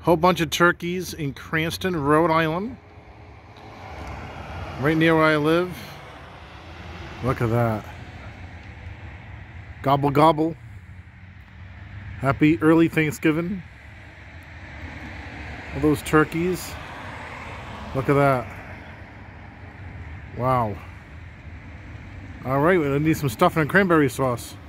Whole bunch of turkeys in Cranston, Rhode Island. Right near where I live. Look at that. Gobble gobble. Happy early Thanksgiving. All those turkeys. Look at that. Wow. Alright, we need some stuffing and cranberry sauce.